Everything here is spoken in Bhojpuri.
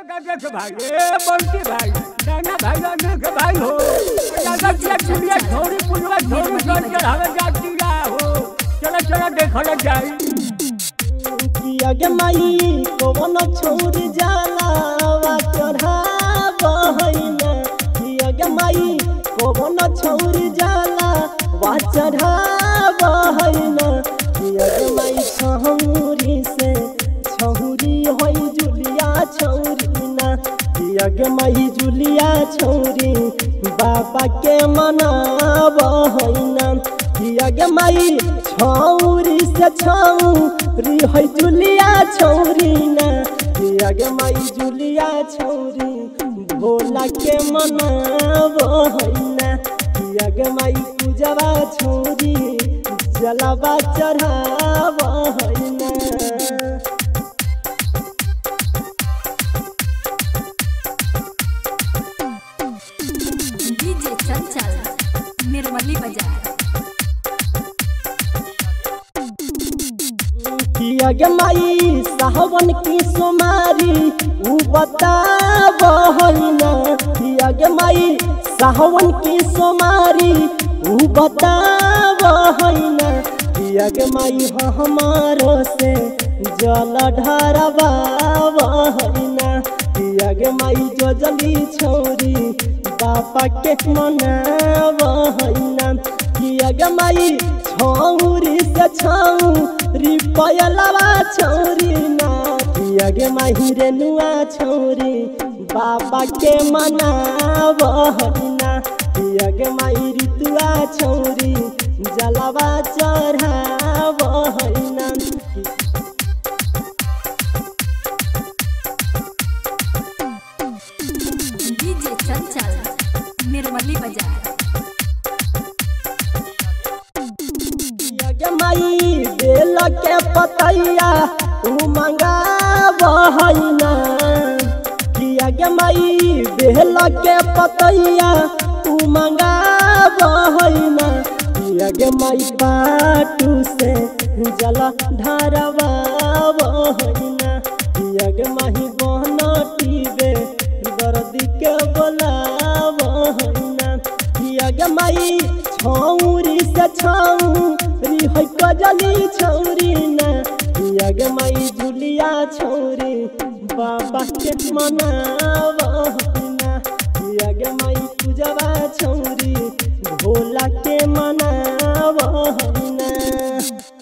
देख भाई बंटी भाई नाना भाई अनेक भाई हो चुड़िया छोड़ी पुलवा छोड़ी कर चढ़ावे जाती हो चलो चलो देखल जाई किया गे माई कौन छोड़ जाला वा चढ़ाव हैना किया गे माई कौन छोड़ जाला वा चढ़ाव हैना किया गे माई छहुरी से छहुरी होई जुलिया छौरी ना किया गे माई जुलिया छौरी बाबा के मनाव हैना किया गे माई छौरी से छौरी है जुलिया छौरी ना किया गे माई जुलिया छौरी भोला के मनाव हैना किया गे माई पूजवा छौरी जलवा चढ़ाव हैना निर्मली बाजार किया गे माई सावन की सोमारी उ बताव हैना किया गे माई सावन की सोमारी उ बताव हैना किया गे माई हमारो से जल ढारवाव हैना किया गे माई जो जली छौरी बापा के मनाव हैना किया गे माई छौरी से छौरी पयलवा छौरी ना किया गे माही रेनुआ छौरी बाबा के मनाव हैना किया गे माई ऋतुआ छौरी जलवा चढ़ाव हैना निर्मली बाजार माई बेल के पतैया उ मंगाव हैना किया गे माई बेल के पतैया उ मंगाव हैना किया गे माई बाटू से जल ढारवाव हैना किया गे माही बनटीबे दर्दी के बोलाव हैना किया गे माई छौरी से छौरी है कजली छौरी ना किया गे माई जुलिया छौरी बाबा के मनाव हैना किया गे माई पूजवा छौरी भोला के मनाव हैना।